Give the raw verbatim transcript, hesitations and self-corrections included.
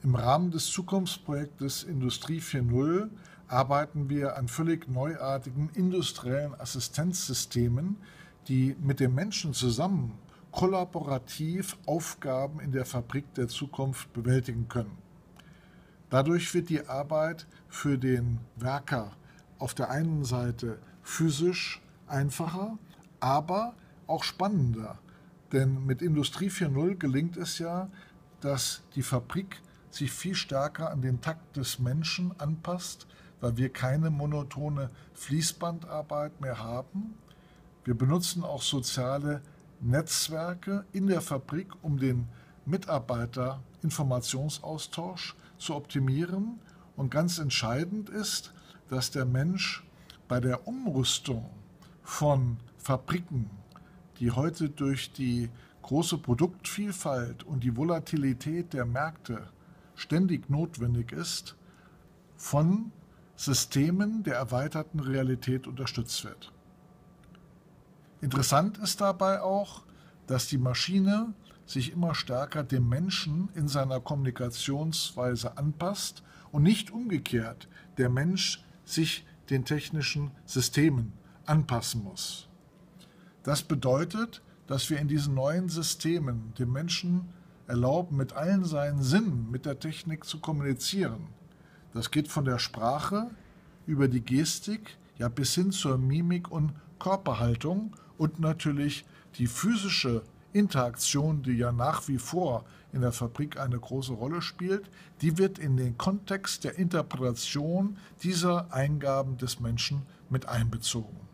Im Rahmen des Zukunftsprojektes Industrie vier Punkt null arbeiten wir an völlig neuartigen industriellen Assistenzsystemen, die mit dem Menschen zusammen kollaborativ Aufgaben in der Fabrik der Zukunft bewältigen können. Dadurch wird die Arbeit für den Werker auf der einen Seite physisch einfacher, aber auch spannender. Denn mit Industrie vier Punkt null gelingt es ja, dass die Fabrik sich viel stärker an den Takt des Menschen anpasst, weil wir keine monotone Fließbandarbeit mehr haben. Wir benutzen auch soziale Netzwerke in der Fabrik, um den Mitarbeiter-Informationsaustausch zu optimieren. Und ganz entscheidend ist, dass der Mensch bei der Umrüstung von Fabriken, die heute durch die große Produktvielfalt und die Volatilität der Märkte ständig notwendig ist, von Systemen der erweiterten Realität unterstützt wird. Interessant ist dabei auch, dass die Maschine sich immer stärker dem Menschen in seiner Kommunikationsweise anpasst und nicht umgekehrt der Mensch sich den technischen Systemen anpassen muss. Das bedeutet, dass wir in diesen neuen Systemen dem Menschen erlauben, mit allen seinen Sinnen mit der Technik zu kommunizieren. Das geht von der Sprache über die Gestik, ja bis hin zur Mimik und Körperhaltung und natürlich die physische Interaktion, die ja nach wie vor in der Fabrik eine große Rolle spielt, die wird in den Kontext der Interpretation dieser Eingaben des Menschen mit einbezogen.